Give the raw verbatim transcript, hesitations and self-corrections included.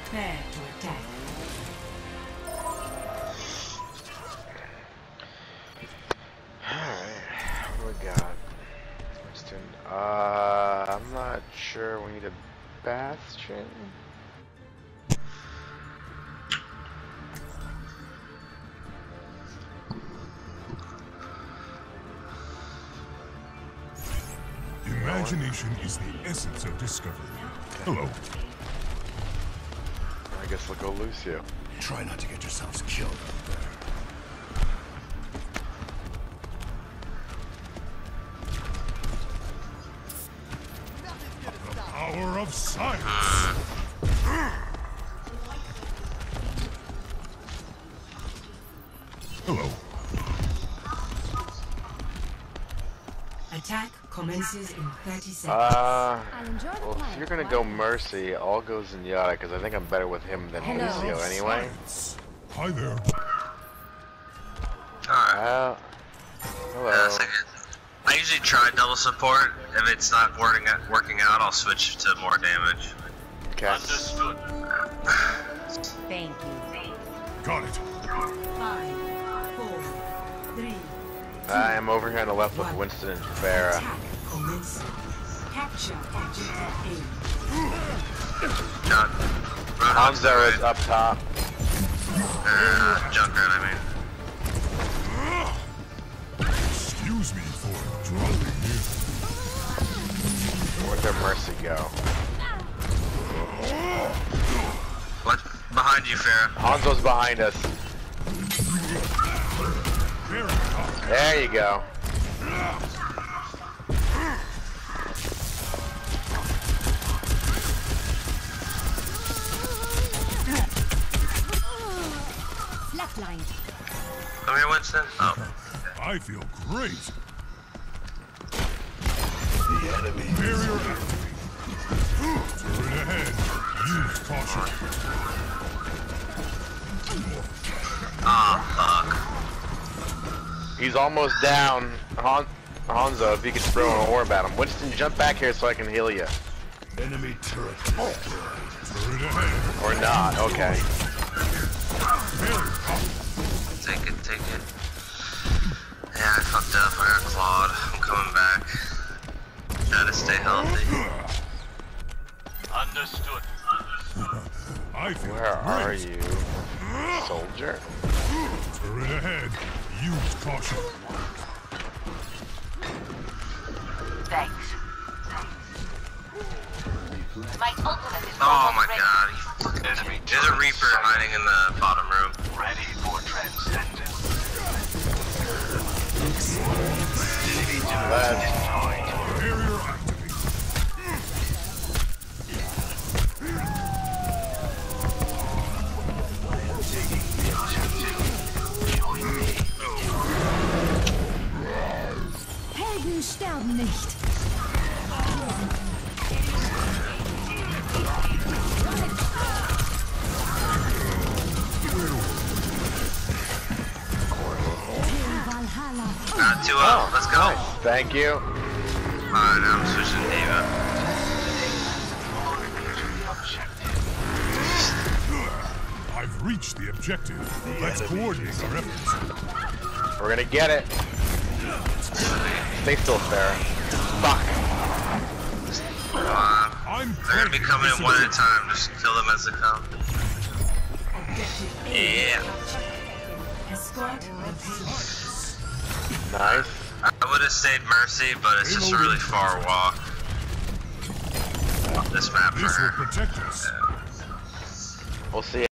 Prepare to attack. Alright, what do we got? Winston. Uh, I'm not sure we need a Bastion. Imagination is the essence of discovery. Hello. I guess we'll go Lucio. Try not to get yourselves killed out there. The power of science. Hello. Attack commences in thirty seconds. Uh, I'll enjoy the well, if quiet you're gonna while go you- Mercy, all goes Zenyatta because I think I'm better with him than Hello. Lucio anyway. Science. Hi there. Alright. Uh, hello. Yeah, that's a good. I usually try double support. If it's not working out, working out, I'll switch to more damage. Okay. Understood. Thank you. Got it. Five, four, three, I am over here on the left with one. Winston and Farah. Attack commencing. Capture objective John. Hanzo is up top. Uh, Junkrat, I mean. Excuse me for dropping in. Where'd their Mercy go? What? Behind you, Farah. Hanzo's behind us. Very hot. There you go. Flatline. Come here, Winston. Oh. I feel great. The enemy Barrier activated. Turret ahead. Use caution. Ah, fuck. He's almost down. Han Hanzo, if you could throw an orb at him. Winston, jump back here so I can heal you. enemy turret. Turret ahead. Or not, okay. Very hot. Take it, take it. Yeah, I fucked up. I got clawed. I'm coming back. Try to stay healthy. Understood. I feel Where are great. you, soldier? Turret ahead. Use caution. Thanks. My ultimate is Oh almost my ready. god. he fucking- There's a Reaper hiding in the bottom room. Ready for transcendence. Left. Barrier activated. Helden sterben nicht. Valhalla. Uh, two up. Let's go. Nice. Thank you. Alright, now I'm switching to Diva. I've reached the objective. Let's coordinate our efforts. We're gonna get it. Stay still, Farah. Fuck. Come on. I'm They're gonna be claiming coming this in one at a ability. time. Just kill them as they come. objective Yeah. escort the payload. Nice. I would have stayed Mercy, but it's just a really far walk. This map for This will her. protect us. We'll see.